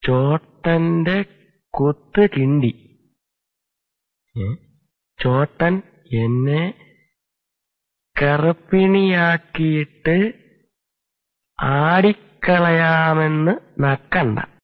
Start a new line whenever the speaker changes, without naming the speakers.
ചോട്ടന്റെ കൊത്ത് കിണ്ടി. ചോട്ടൻ എന്നെ കറുപ്പിണിയാക്കിയിട്ട് ആടിക്കളയാമെന്ന് നക്കണ്ട.